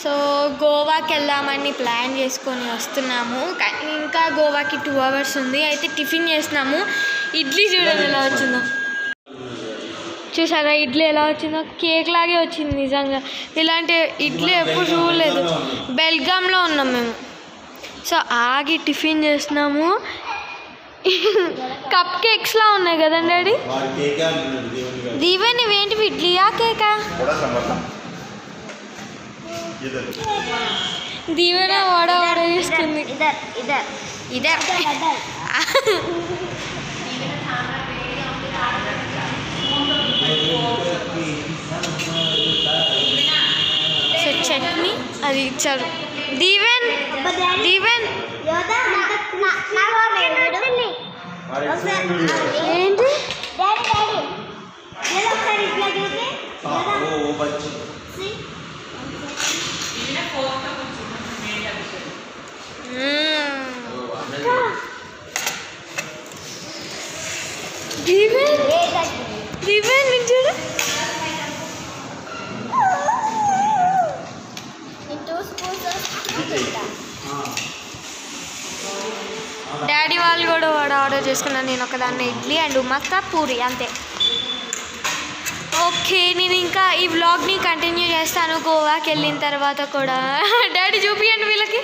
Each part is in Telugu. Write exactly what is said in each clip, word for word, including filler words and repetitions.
సో గోవాకి వెళ్దామని ప్లాన్ చేసుకొని వస్తున్నాము. కానీ ఇంకా గోవాకి టూ అవర్స్ ఉంది. అయితే టిఫిన్ చేసినాము. ఇడ్లీ చూడండి ఎలా వచ్చిందో. చూసారా ఇడ్లీ ఎలా వచ్చిందో? కేక్ లాగే వచ్చింది నిజంగా. ఇలాంటి ఇడ్లీ ఎప్పుడు చూడలేదు. బెల్గాంలో ఉన్నాం మేము. సో ఆగి టిఫిన్ చేస్తున్నాము. కప్ కేక్స్లా ఉన్నాయి కదండి డాడీ. దీవెన్ ఇవేంటి ఇడ్లీయా కేకా? దీవెన వడ వడ తీసుకుంది. ఇదే సో చట్నీ అది ఇచ్చారు. దీవెన్ దీవెన్ ఏంటి దీవెన్ దీవెన్ చూడు. డాడీ వాళ్ళు కూడా వడ ఆర్డర్ చేసుకున్నాను. నేను ఒకదాన్ని ఇడ్లీ అండ్ ఉమక్క పూరి అంతే. ఓకే నేను ఇంకా ఈ వ్లాగ్ని కంటిన్యూ చేస్తాను గోవాకి వెళ్ళిన తర్వాత కూడా. డాడీ చూపియండి వీళ్ళకి.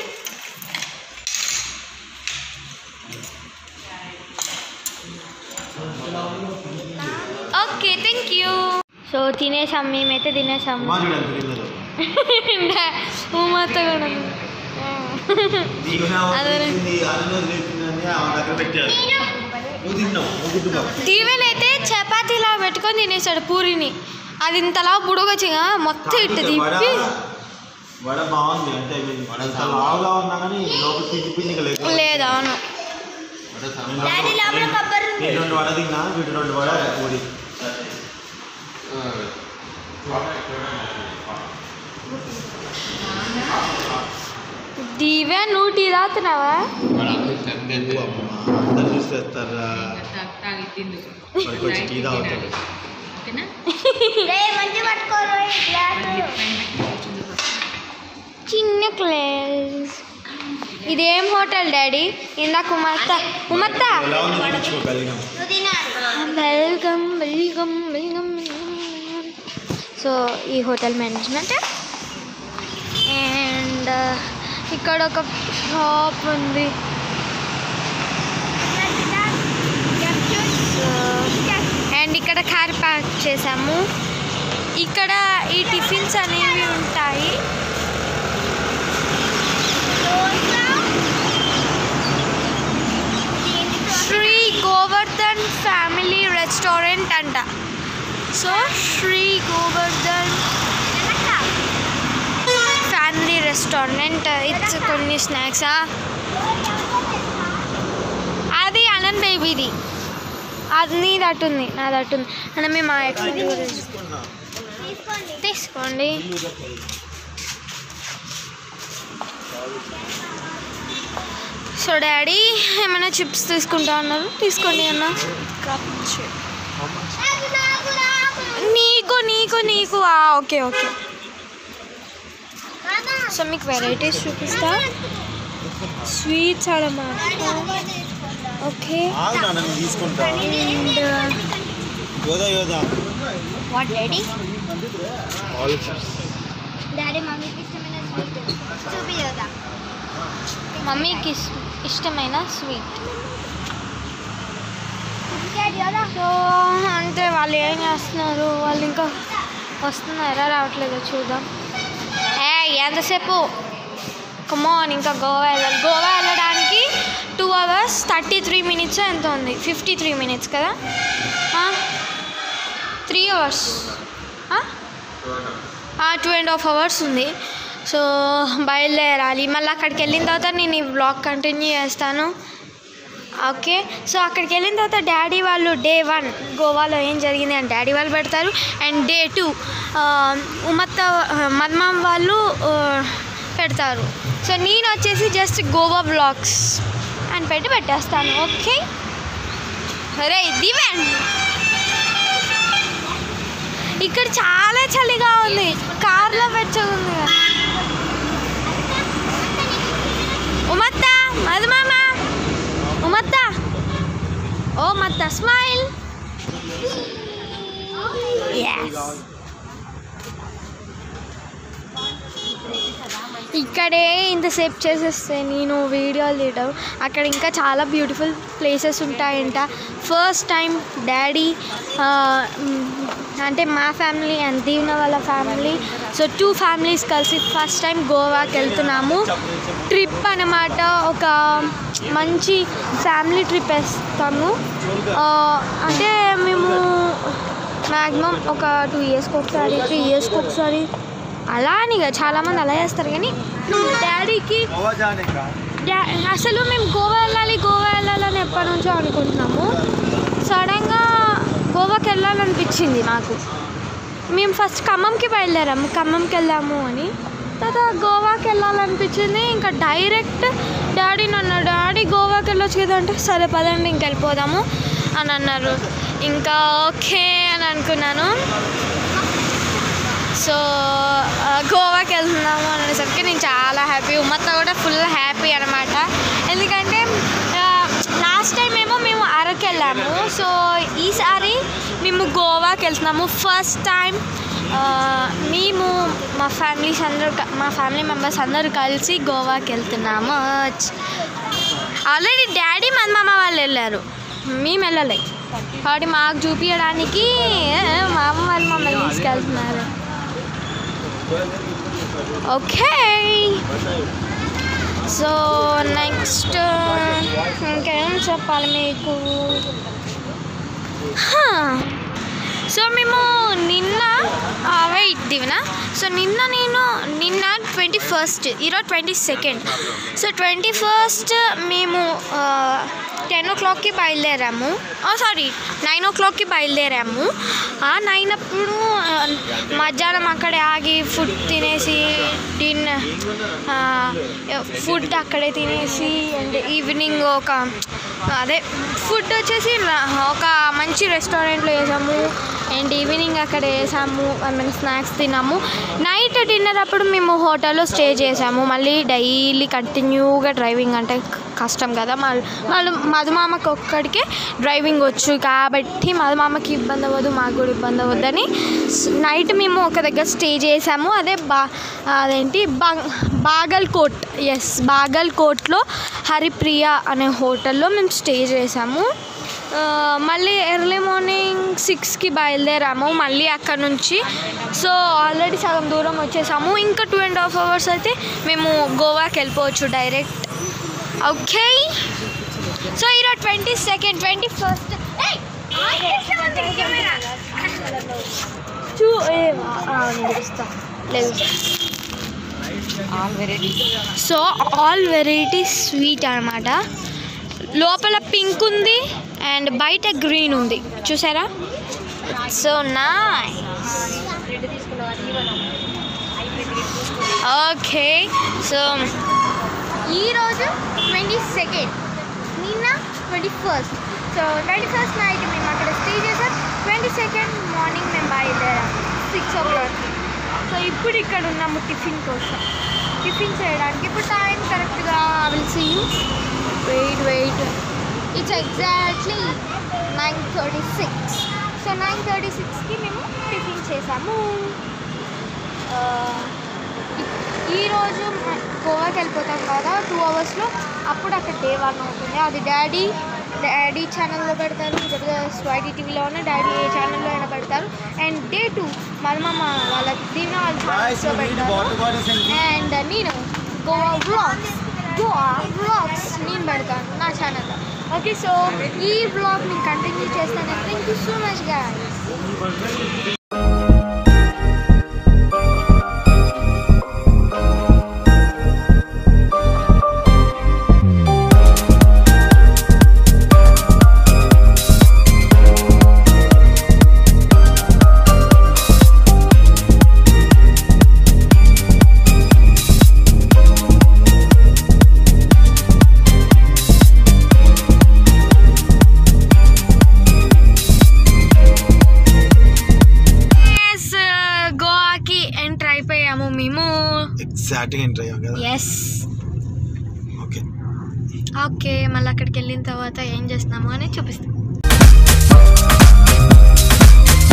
Okay thank you. సో తినేసాం, మేమైతే తినేసాము. ఉమాతో కూడా దీవెన్ అయితే చపాతీలా పెట్టుకొని తినేసాడు పూరిని. అది ఇంతలా పుడగొచ్చిగా మొత్తం ఇట్టు తిప్పి. లేదా అవును దీవె నువ్వు టీ తాగుతున్నావా? చిన్న క్లాస్. ఇదేం హోటల్ డాడీ? ఇందాక ఉమత్త ఉమత్త వెల్కమ్ వెల్కమ్ వెల్కమ్. సో ఈ హోటల్ మేనేజ్మెంట్. అండ్ ఇక్కడ ఒక షాప్ ఉంది. అండ్ ఇక్కడ కార్ పార్క్ చేసాము. ఇక్కడ ఈ టిఫిన్స్ అనేవి ఉంటాయి. శ్రీ గోవర్ధన్ ఫ్యామిలీ రెస్టారెంట్ అంట. So Shri Govardhan family restaurant. It's కొన్ని స్నాక్సా. అది అనంత్ బేబీది. అది నీది అట్టుంది, నాది అట్టుంది. అంటే మేము మా ఎక్స్పీరియన్స్ తీసుకోండి. సో డాడీ ఏమైనా చిప్స్ తీసుకుంటా అన్నారు, తీసుకోండి అన్న. నీకు నీకు నీకు ఓకే ఓకే. సో మీకు వెరైటీస్ చూపిస్తా. స్వీట్స్ అన్నమాట. Okay what daddy? డాడీ మమ్మీకి ఇష్టమైన స్వీట్ చూపియోదా? మమ్మీకి ఇష్టమైన స్వీట్. సో అంటే వాళ్ళు ఏం చేస్తున్నారు, వాళ్ళు ఇంకా వస్తున్నారా రావట్లేదో చూద్దాం. ఏ ఎంతసేపు కమాన్, ఇంకా గోవా వెళ్ళాలి. గోవా వెళ్ళడానికి two hours thirty three minutes ఎంత ఉంది? ఫిఫ్టీ త్రీ మినిట్స్ కదా. Three hours two and half hours ఉంది. సో బయలుదేరాలి. మళ్ళీ అక్కడికి వెళ్ళిన తర్వాత నేను ఈ వ్లాగ్ కంటిన్యూ చేస్తాను. ఓకే సో అక్కడికి వెళ్ళిన తర్వాత డాడీ వాళ్ళు డే వన్ గోవాలో ఏం జరిగింది అని డాడీ వాళ్ళు పెడతారు. అండ్ డే టూ ఉమత్త మదమామ వాళ్ళు పెడతారు. సో నేను వచ్చేసి జస్ట్ గోవా వ్లాగ్స్ అని పెట్టి పెట్టేస్తాను. ఓకే రే దివెన్, ఇక్కడ చాలా చలిగా ఉంది. కార్లో వెచ్చగా ఉంది కదా. ఓ మత్త స్మైల్. ఇక్కడే ఇంతసేపు చేసేస్తే నేను వీడియోలు తీయడం, అక్కడ ఇంకా చాలా బ్యూటిఫుల్ ప్లేసెస్ ఉంటాయంట. ఫస్ట్ టైం డాడీ అంటే మా ఫ్యామిలీ అండ్ దీవెన వాళ్ళ ఫ్యామిలీ, సో టూ ఫ్యామిలీస్ కలిసి ఫస్ట్ టైం గోవాకి వెళ్తున్నాము. ట్రిప్ అన్నమాట, ఒక మంచి ఫ్యామిలీ ట్రిప్ వేస్తాము. అంటే మేము మ్యాక్సిమం ఒక టూ ఇయర్స్కి ఒకసారి త్రీ ఇయర్స్కి ఒకసారి అలా అని చాలామంది అలా చేస్తారు. కానీ డాడీకి డా అసలు మేము గోవా వెళ్ళాలి గోవా వెళ్ళాలని ఎప్పటి నుంచో అనుకుంటున్నాము. సడన్గా గోవాకి వెళ్ళాలనిపించింది నాకు. మేము ఫస్ట్ ఖమ్మంకి బయలుదేరాము, ఖమ్మంకి వెళ్దాము అని. తర్వాత గోవాకి వెళ్ళాలనిపించింది. ఇంకా డైరెక్ట్ డాడీ నన్ను డాడీ గోవాకి వెళ్ళొచ్చు కదా అంటే సరే పదండి ఇంక వెళ్ళిపోదాము అని అన్నారు. ఇంకా ఓకే అని అనుకున్నాను. సో గోవాకి వెళ్తున్నాము అనేసరికి నేను చాలా హ్యాపీ, ఉమ్మతో కూడా ఫుల్ హ్యాపీ అనమాట. ఎందుకంటే లాస్ట్ టైం ఏమో మేము అరకు వెళ్ళాము, సో ఈసారి మేము గోవాకి వెళ్తున్నాము. ఫస్ట్ టైం మేము మా ఫ్యామిలీస్ అందరూ మా ఫ్యామిలీ మెంబర్స్ అందరూ కలిసి గోవాకి వెళ్తున్నాము. ఆల్రెడీ డాడీ మా మామ వాళ్ళు వెళ్ళారు, మేము వెళ్ళలే. కాబట్టి మాకు చూపించడానికి మా అమ్మ వాళ్ళు మమ్మల్ని తీసుకెళ్తున్నారు. ఓకే, సో నెక్స్ట్ ఇంకేం చెప్పాలి మీకు. సో మేము నిన్న వెయిట్ దివినా సో నిన్న నేను నిన్న ట్వంటీ ఫస్ట్ ఈరోజు twenty second so twenty first మేము టెన్ ఓ క్లాక్కి బయలుదేరాము. సారీ నైన్ ఓ క్లాక్కి బయలుదేరాము. ఆ నైన్ అప్పుడు మధ్యాహ్నం అక్కడే ఆగి ఫుడ్ తినేసి డిన్నర్ ఫుడ్ అక్కడే తినేసి అండ్ ఈవినింగ్ ఒక అదే ఫుడ్ వచ్చేసి ఒక మంచి రెస్టారెంట్లో వేసాము అండ్ ఈవినింగ్ అక్కడ వేసాము. ఐ మీన్ స్నాక్స్ తిన్నాము. నైట్ డిన్నర్ అప్పుడు మేము హోటల్లో స్టే చేసాము. మళ్ళీ డైలీ కంటిన్యూగా డ్రైవింగ్ అంటే కష్టం కదా. మళ్ళీ మళ్ళీ మధుమామకి ఒక్కడికే డ్రైవింగ్ వచ్చు కాబట్టి మధుమామకి ఇబ్బంది అవ్వదు, మాకు కూడా ఇబ్బంది అవ్వద్దని నైట్ మేము ఒక దగ్గర స్టే చేసాము. అదే బా అదేంటి బా బాగల్కోట్ ఎస్ బాగల్కోట్లో హరిప్రియ అనే హోటల్లో మేము స్టే చేసాము. మళ్ళీ ఎర్లీ మార్నింగ్ సిక్స్కి బయలుదేరాము మళ్ళీ అక్కడ నుంచి. సో ఆల్రెడీ సగం దూరం వచ్చేసాము. ఇంకా టూ అండ్ హాఫ్ అవర్స్ అయితే మేము గోవాకి వెళ్ళిపోవచ్చు డైరెక్ట్. ఓకే, సో ఈరోజు twenty second twenty first so all variety sweet అన్నమాట. లోపల పింక్ ఉంది అండ్ బయట గ్రీన్ ఉంది, చూసారా? So nice. ఓకే, సో ఈరోజు ట్వంటీ సెకండ్ నిన్న twenty first so twenty first night మేము అక్కడ స్టే చేసాం. ట్వంటీ సెకండ్ మార్నింగ్ మేము బయలుదేరాం సిక్స్ ఓ క్లాక్కి. సో ఇప్పుడు ఇక్కడ ఉన్నాము టిఫిన్ కోసం, టిఫిన్ చేయడానికి. ఇప్పుడు టైం కరెక్ట్గా will see you. Wait wait it's exactly nine thirty six so nine thirty సిక్స్కి మేము టిఫిన్ చేసాము. ఈరోజు గోవాకి వెళ్ళిపోతాం కదా టూ అవర్స్లో, అప్పుడు అక్కడ డే వన్ అవుతుంది. అది డాడీ డాడీ ఛానల్లో పెడతారు, స్వైటీ టీవీలో ఉన్న డాడీ ఏ ఛానల్లో అయినా పెడతారు. అండ్ డే టూ మధుమామ వాళ్ళ దీవెన వాళ్ళ ఛానల్స్లో పెడతారు. అండ్ నేను గోవా వ్లాగ్స్ గోవా వ్లాగ్స్ నేను పెడతాను నా ఛానల్లో. ఓకే, సో ఈ వ్లాగ్ నేను కంటిన్యూ చేస్తాను. Thank you so much guys. Okay, మళ్ళీ అక్కడికి వెళ్ళిన తర్వాత ఏం చేస్తున్నాము అని చూపిస్తాం.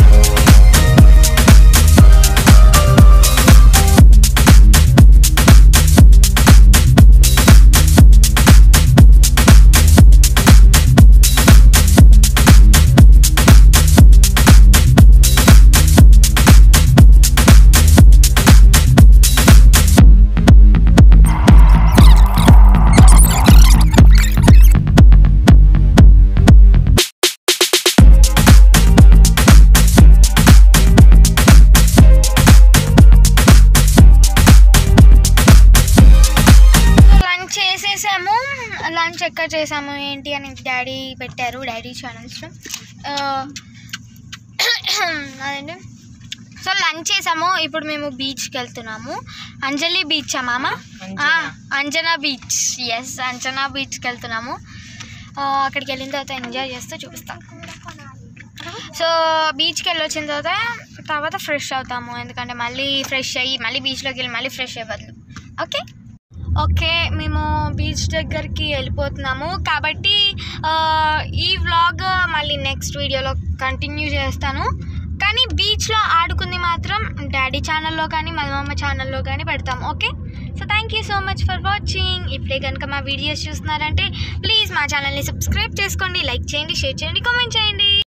లంచ్ ఎక్కడ చేసాము ఏంటి అని డాడీ పెట్టారు, డాడీ ఛానల్స్లో అదండి. సో లంచ్ చేసాము. ఇప్పుడు మేము బీచ్కి వెళ్తున్నాము. అంజలి బీచ్ మామ, అంజనా బీచ్. ఎస్, అంజనా బీచ్కి వెళ్తున్నాము. అక్కడికి వెళ్ళిన తర్వాత ఎంజాయ్ చేస్తూ చూపిస్తాం. సో బీచ్కి వెళ్ళి వచ్చిన తర్వాత తర్వాత ఫ్రెష్ అవుతాము, ఎందుకంటే మళ్ళీ ఫ్రెష్ అయ్యి మళ్ళీ బీచ్లోకి వెళ్ళి మళ్ళీ ఫ్రెష్ అయ్యే బదులు. ఓకే ఓకే మేము బీచ్ దగ్గరికి వెళ్ళిపోతున్నాము కాబట్టి ఈ వ్లాగ్ మళ్ళీ నెక్స్ట్ వీడియోలో కంటిన్యూ చేస్తాను. కానీ బీచ్లో ఆడుకుంది మాత్రం డాడీ ఛానల్లో కానీ మదమమ్మ ఛానల్లో కానీ పెడతాము. Okay, so thank you so much for watching. ఇప్పుడే కనుక మా వీడియోస్ చూస్తున్నారంటే ప్లీజ్ మా ఛానల్ని సబ్స్క్రైబ్ చేసుకోండి, లైక్ చేయండి, షేర్ చేయండి, కామెంట్ చేయండి.